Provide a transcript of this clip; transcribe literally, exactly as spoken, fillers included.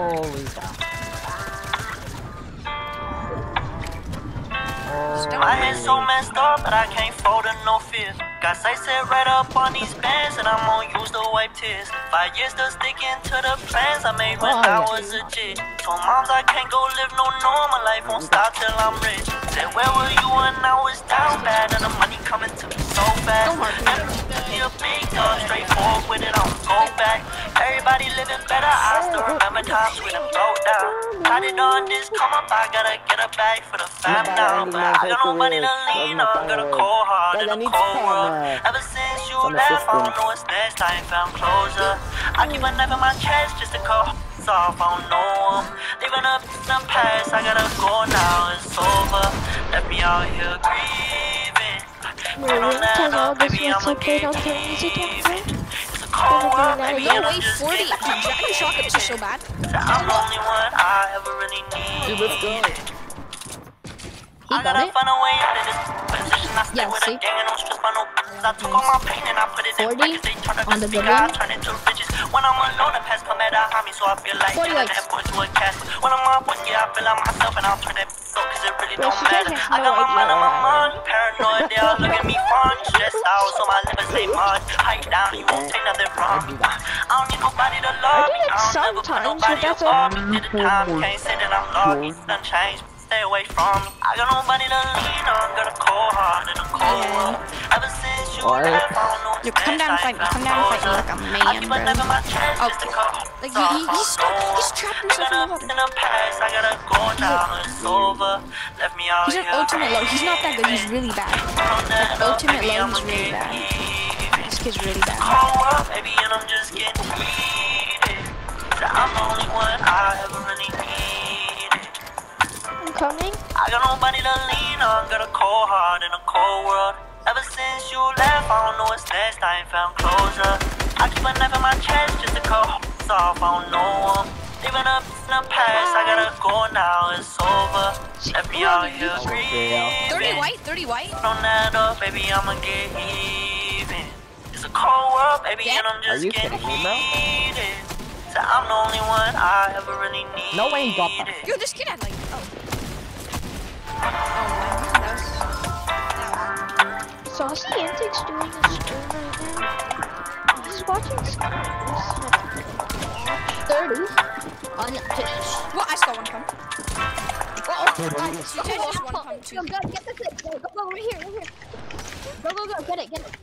Holy cow. My head's so messed up, but I can't fold in no fear. Got sights set right up on these bands, and I'm gonna use to wipe tears. Five years still sticking to the plans I made when I was a kid. Told moms I can't go live no normal life, won't stop till I'm rich. Said where were you when I was down bad, and the money coming to me so fast. Be a big dog, straightforward with it, I don't go back. Everybody living better, I still remember times we done broke down. Tried it on this come up, I gotta get a bag for the fam now. But I got nobody to lean on, got a cold heart in a cold world. Ever since you left, I don't know what's next, I ain't found closure. I keep a knife in my chest just to cut off, I don't know them. Leaving up in the past, I gotta go now, it's over. Left me out here grieving. Turn on that up, baby, I'ma get even. It's a cold world, baby, and I'm just getting even. Dragon Shock ups are so bad. I'm the only one I ever really need. Dude, let's go. I gotta find a way out of this position. I stay Yeah, with see? a gang and don't stress my no. I took all my pain and I put it in forty practice. They turn up on the the speaker, good I one. turn into riches. When I'm alone, the past come at a high me, so I feel like forty turning likes. that boy to a casket. When I'm up with you, I feel like myself and I'll turn that up cause it really Bro, don't she matter. doesn't I got know my mind on my what mind, paranoid, they all look at me fun. Stressed out, so my lips stay mud. Hike down, you won't take nothing from me. I don't need nobody to love me. I don't never put sometimes, nobody but that's above me. Did the time, can't say that I'm lucky. Done changed. Stay away from me. I got nobody to lean on. Got a cold heart and a cold world. Ever since you What? left, I don't know what's Yo, come down and fight me. Come down and fight me like a man, I keep a knife in bro. my chest just to cut Like, he, he, he's stuck. He's trapped himself in the up water. in the past, I gotta go now. It's over. Left me out He's an here. ultimate low. He's not that good. He's really bad. Like ultimate low, he's really bad. This kid's really bad. Cold world, baby, and I'm just getting heated. I'm the only one I ever really needed. I'm coming. I got nobody to lean on, got a cold heart in a cold world. Ever since you left, I don't know what's next, I ain't found closure. I keep a knife in my chest just to cut off, I don't know them. Living up in the past, I gotta go now, it's over. Left me out here grieving. thirty white, thirty white. On that up, baby, I'ma get even. It's a cold world, baby, Yeah. and I'm Are just you getting kidding me, bro? heated. So I'm the only one I ever really need. No way he got that. Yo, this kid had like, oh. Oh man, that was, that was. Saucy Antics doing a stream right now. He's watching thirty on Twitch. Well, I saw one come. Oh, nice. You did just one come too. Go, go, get the clip. Go, go, go, over here, over here. Go, go, go, get it, get it.